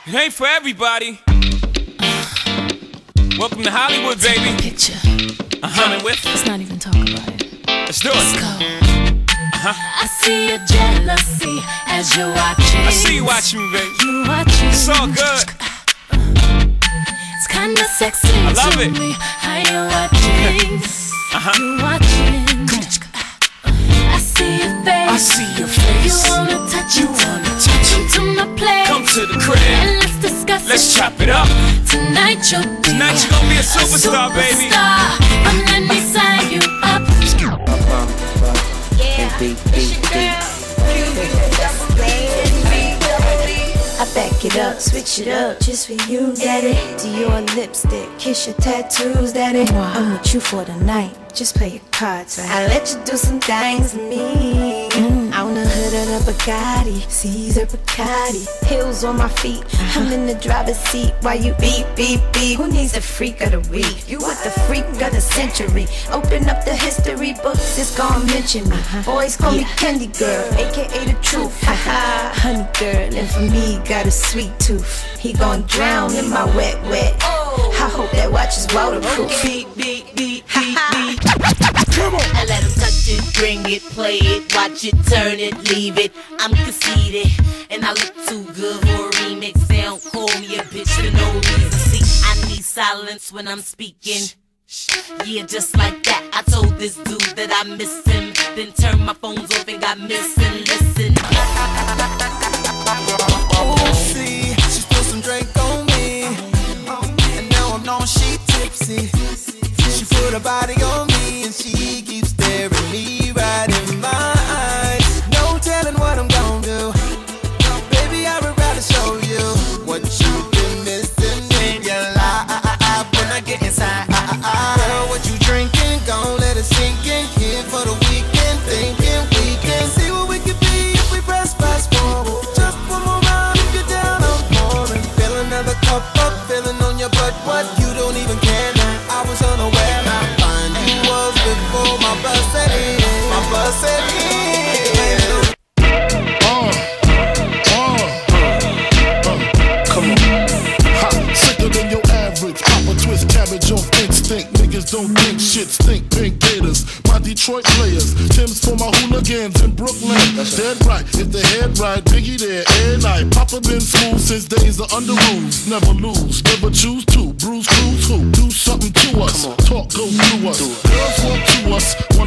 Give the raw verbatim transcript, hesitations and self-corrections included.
It ain't for everybody. Welcome to Hollywood, Take baby. a picture. Uh-huh. Coming with. Let's not even talk about it. Let's do Let's it. go. Uh-huh. I see your jealousy as you're watching. I see you watching me, baby. You watching. It's all good. It's kinda sexy. I love to it. me how you watching. Uh-huh. You watching. I see your face. I see your face. You wanna touch You it. wanna touch Come it. to my place. Come to the crib. And let's discuss Let's it. chop it up. Tonight you'll be Tonight you're gonna be a superstar, baby. superstar. And let me sign you up. Yeah, I back it up, switch it up, just for you, daddy. Dior lipstick, kiss your tattoos, daddy. Wow. I'm with you for the night, just play your cards right. I let you do some things to me. mm. On the hood of the Bugatti, Caesar Bacardi, heels on my feet. I'm in the driver's seat while you beep, beep, beep. Who needs the freak of the week? You with the freak of the century. Open up the history books, it's gonna mention me. Boys call me Candy Girl, aka the truth. Haha, honey girl, and for me, got a sweet tooth. He gon' drown in my wet, wet. I hope that watch is waterproof. Beat, beat, beat, beat, beat. I let him touch it, bring it, play it, watch it, turn it, leave it. I'm conceited, and I look too good for a remix. They don't call me a bitch for no reason. See, I need silence when I'm speaking. Yeah, just like that. I told this dude that I miss him, then turned my phones off and got missing. Listen. Oh, see, she spilled some drink on me, and now I'm known she tipsy. She put her body on me, and she keeps staring me right in my eyes. No telling what I'm gon' do. Baby, I would rather show you what you've been missing in your life when I get inside. Girl, what you drinking? Gon' let it sink in. Here for the weekend, thinking we can see what we could be if we press fast forward. Just one more round, if you're down, I'm pouring. Fill another cup up, feeling on your butt. What? You don't even care now. I was unaware. My fine you was before my bus set in. My bus set in. Uh, uh, uh, come on. Ha, sicker than your average. Pop a twist, cabbage off instinct. Niggas don't think shit, stink pink gators. My Detroit players, Tim's for my hooligans in Brooklyn. Dead right, if the head right, Biggie there, every night. Papa been smooth since days of under rules. Never lose, never choose to. Bruise, cruise, who? Do something to us. Talk, go through us. Girls want to us.